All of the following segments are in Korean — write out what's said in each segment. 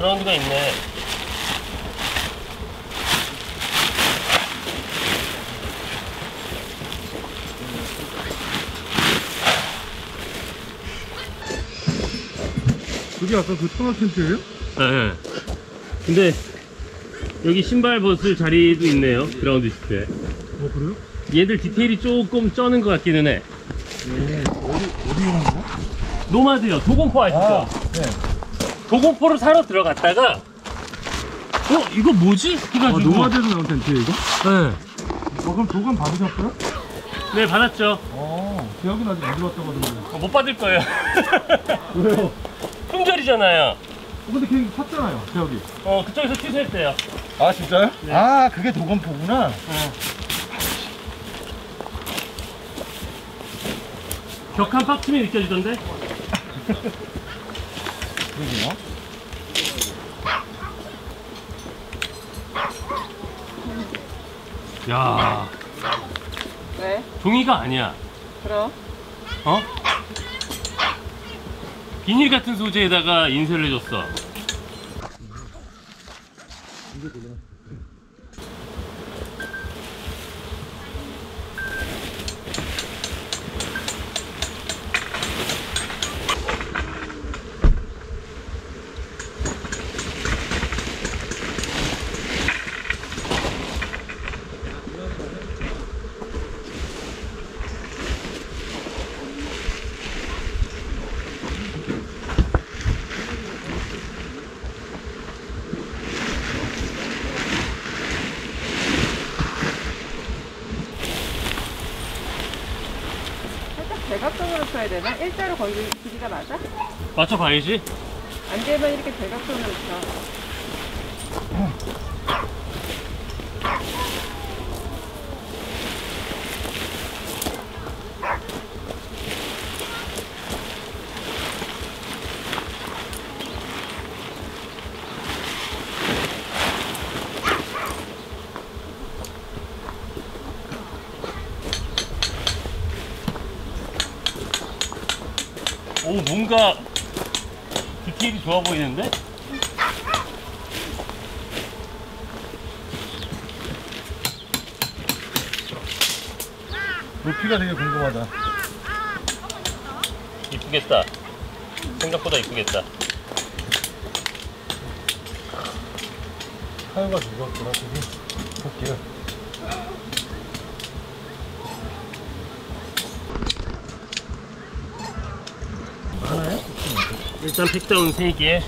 그라운드가 있네. 여기 아까 그 통합 텐트예요? 네. 근데 여기 신발 벗을 자리도 있네요. 그라운드 시트에. 그래요? 얘들 디테일이 조금 쩌는 것 같기는 해. 어디 오는 거? 노마드요. 도공포 아시죠? 네. 도공포를 사러 들어갔다가 이거 뭐지? 해가지고 노마드에서 나온 텐트예요 이거? 네. 그럼 도감 받으셨어요? 네, 받았죠. 기억은 아직 안 들어왔다고 하던데. 못 받을 거예요. 왜요? 품절이잖아요. 근데 걔 샀잖아요, 기억이. 그쪽에서 취소했대요. 아, 진짜요? 네. 아, 그게 도감포구나. 격한 빡침이 느껴지던데? 그러게요. 야, 왜? 종이가 아니야. 그럼? 비닐 같은 소재에다가 인쇄를 해줬어. 살짝 대각선으로 펴야 되나? 일자로 걸리는 길이가 맞아? 맞춰봐야지. 안 되면 이렇게 대각선으로 펴. 뭔가 디테일이 좋아 보이는데? 높이가 되게 궁금하다. 이쁘겠다. 생각보다 이쁘겠다. 하여가 누가 돌아서기 볼게요. 하나요? 일단 팩다운 3개.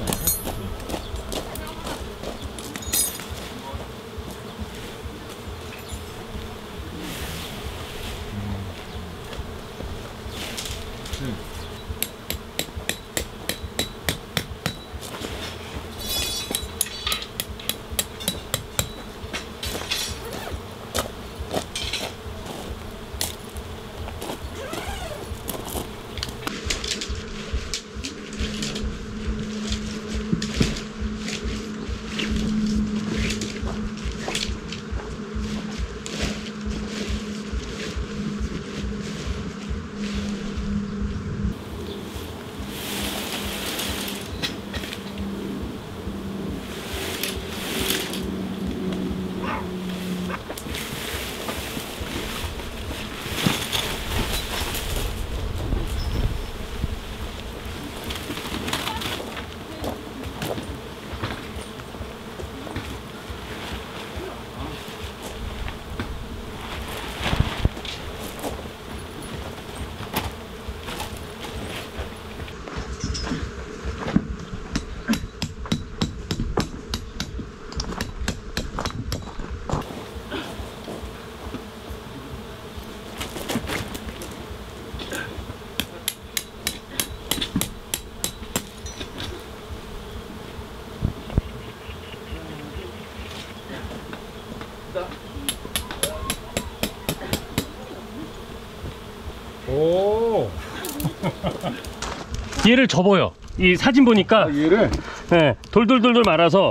오. 얘를 접어요. 이 사진 보니까 얘를? 네, 돌돌돌돌 말아서.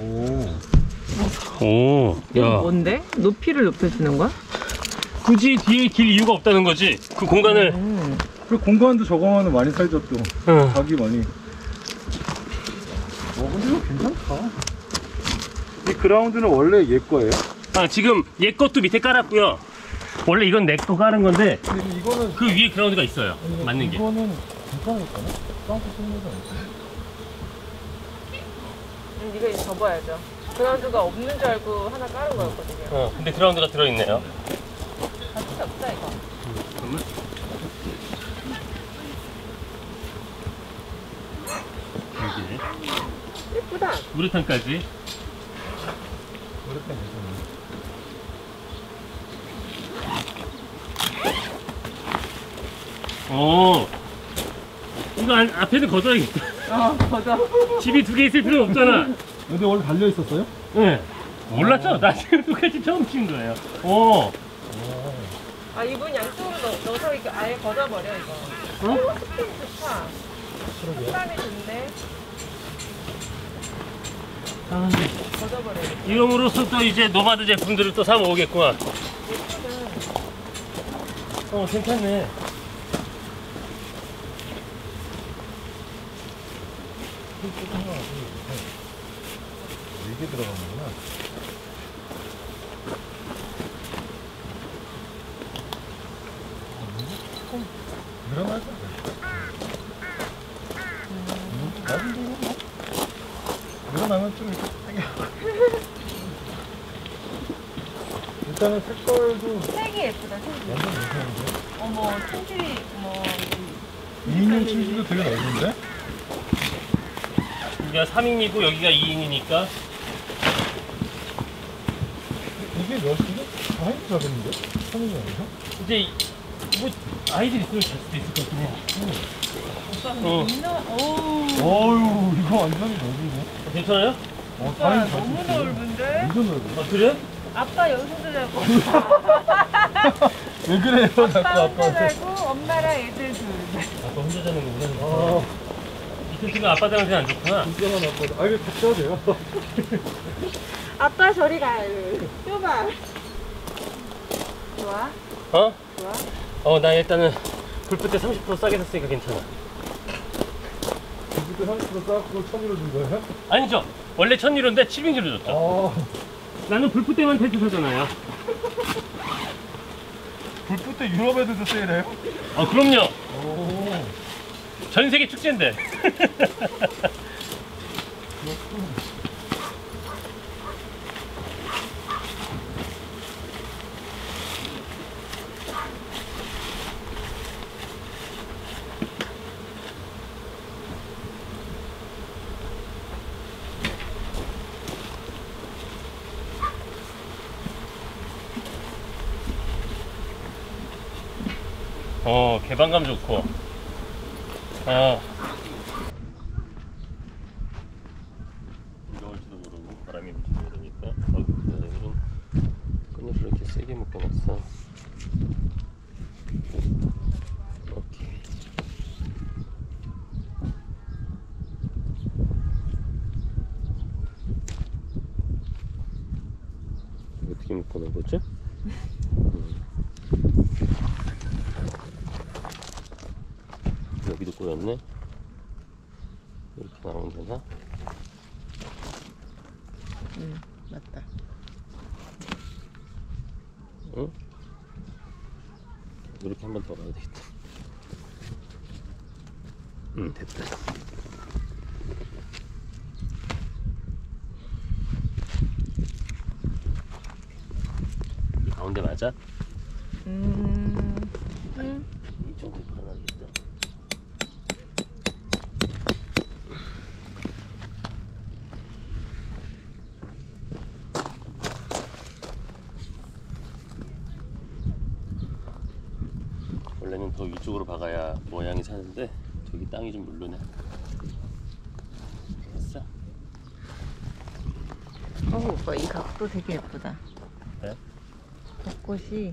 이거 야. 뭔데? 높이를 높여주는 거야? 굳이 뒤에 길 이유가 없다는 거지. 그 공간을. 그 공간도 저거만은 많이 살죠 또. 각이 많이. 근데 이거 괜찮다. 이 그라운드는 원래 얘 거예요? 아, 지금 얘 것도 밑에 깔았고요. 원래 이건 내 거 깔은 건데 근데 이거는 그 위에 그라운드가 있어요. 맞는 게. 이거는 괜찮을까나? 쌍수 쓰는 거 아니야? 이거 이제 접어야죠. 그라운드가 없는 줄 알고 하나 깔은 거였거든요. 근데 그라운드가 들어있네요. 아, 진짜 없다, 이거. 잠깐만. 여기 예쁘다. 우레탄까지. 어렵다 괜찮네. 이거 앞에는 걷어야겠다. 맞아. 집이 두 개 있을 필요는 없잖아. 근데 원래 달려 있었어요? 네. 몰랐죠? 나 지금 똑같이 처음 친 거예요. 아, 이분 양쪽으로 넣어서 이렇게 아예 걷어버려, 이거. 어? 스킨 좋다. 색감이 좋네. 걷어버려. 이름으로써 또 이제 노마드 제품들을 또 사 모으겠구만. 예쁘다. 괜찮네. 이게 들어가는구나. 조금 늘어날 것 같아. 나중에 뭐 늘어나면 좀 이렇게 세게. 일단은 색깔도 색이 예쁘다, 색이. 완전 괜찮은데? 어머, 품질이, 뭐. 2인용 침실도 되게 넓은데? 여기가 3인이고 여기가 2인이니까 이게 몇인데? 4인 잡았는데? 3인이 아니죠? 이제 뭐 아이들 있으면 잘 수도 있을 것 같긴 해. 오빠, 어휴, 이거 완전히 넓은데? 괜찮아요? 4인 너무 넓은데? 완전 넓어. 그래? 아빠 여기서도 자고. 왜 그래요, 자꾸 아빠 혼자 아빠한테. 자고, 엄마랑 애들 둘. 아빠 혼자 자는 거구나. 이틀 치면 아빠들한테 안 좋구나. 진짜만 아빠도. 아, 이거 같이 하세요. 아빠 저리 가요. 좁아. 좋아? 어? 좋아? 나 일단은 불빛 때 30% 싸게 샀으니까 괜찮아. 그때 30% 싸고 1,000유로 준 거예요? 아니죠. 원래 1,000유로인데 700유로 줬죠. 나는 불빛 때만 텐트 사잖아요. 불빛 때 유럽에도 세일해요? 그럼요. 오. 전 세계 축제인데. 개방감 좋고. 무거울지도 모르고 바람이 불지도 모르니까. 끈을 이렇게 세게 묶어놨어. 오케이. 어떻게 묶어놓은 거지? 여기도 꼬였네. 이렇게 나오면 되나? 응, 맞다. 응? 이렇게 한 번 더 가야 되겠다. 됐다. 이 가운데 맞아? 응. 이 정도 가능하겠다. 원래는 더 위쪽으로 박아야 모양이 사는데 저기 땅이 좀 물르네. 됐어? 오빠 이 각도 되게 예쁘다. 네? 벚꽃이.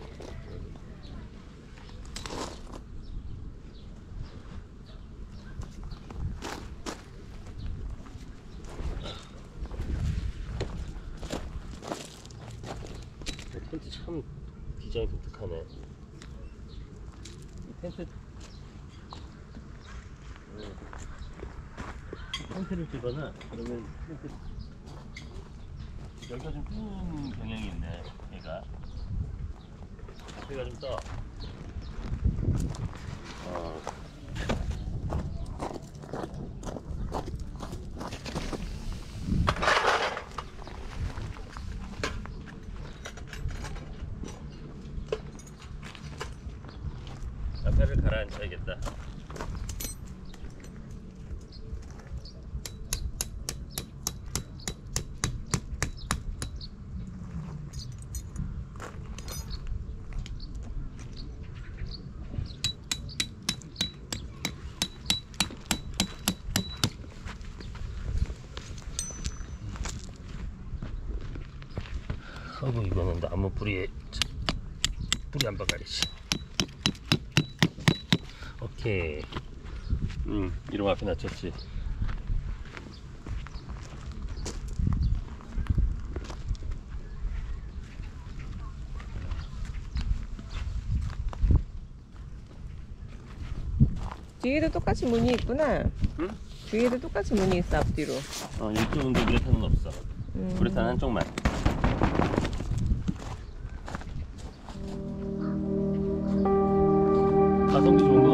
텐트 참 디자인 독특하네. 이 텐트 형태를 찍거나 그러면 이렇게 여기가 좀 뜨는 경향이 있네. 얘가 앞에가 좀 떠. 앞에를 가라앉혀야겠다. 아이고 이거는 나무 뿌리 한 바가리지. 오케이. 이름 앞에 낮췄지. 뒤에도 똑같이 문이 있구나. 응? 뒤에도 똑같이 문이 있어, 앞뒤로. 이쪽은 우레탄은 없어. 우레탄 한쪽만. 가성비 좋은